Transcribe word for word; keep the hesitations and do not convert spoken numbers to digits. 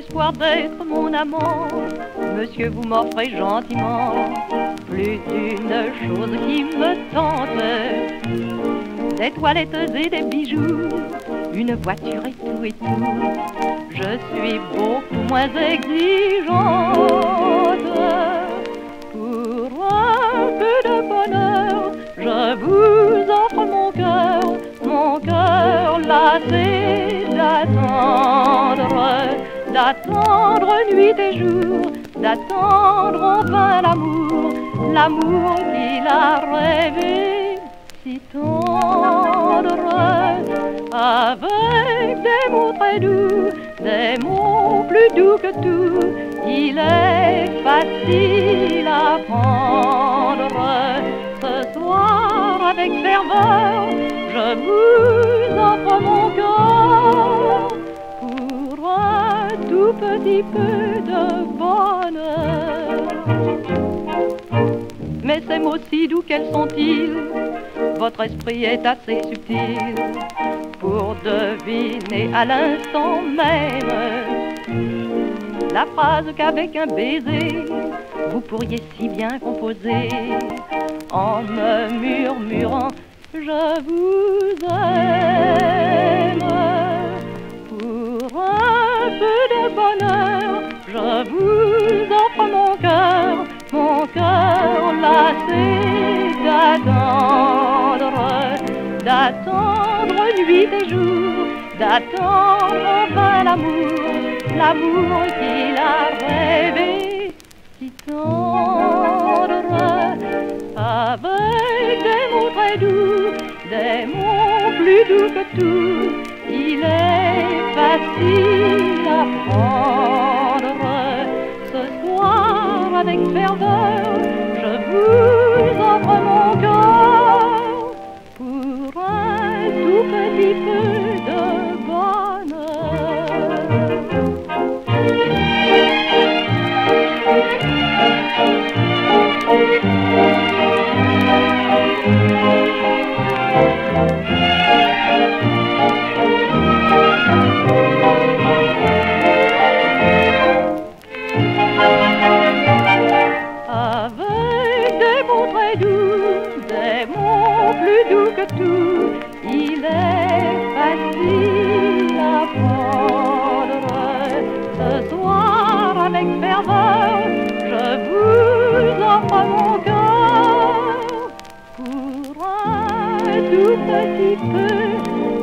l'espoir d'être mon amant, monsieur, vous m'offrez gentiment plus d'une chose qui me tente. Des toilettes et des bijoux, une voiture et tout et tout. Je suis beaucoup moins exigeante. Pour un peu de bonheur, je vous offre mon cœur, mon cœur lassé d'attendre, d'attendre nuit et jour, d'attendre enfin l'amour, l'amour qu'il a rêvé si tendre, avec des mots très doux, des mots plus doux que tout. Il est facile à prendre. Ce soir avec ferveur, je vous offre mon cœur pour un tout petit peu de bonheur. Mais ces mots si doux, quels sont-ils? Votre esprit est assez subtil pour deviner à l'instant même la phrase qu'avec un baiser vous pourriez si bien composer en me murmurant je vous aime. Pour un peu de bonheur, je vous offre mon cœur, mon cœur lassé d'attendre, d'attendre nuit et jour, d'attendre enfin l'amour, l'amour qu'il a rêvé si tendre, avec des mots très doux, des mots plus doux que tout. Il est facile à prendre. Ce soir avec ferveur, je vous offre mon cœur pour un tout petit peu de bonheur. Avec des mots très doux, des mots plus doux que tout, il est facile à prendre. Ce soir avec ferveur, je vous offre mon cœur pour un tout petit peu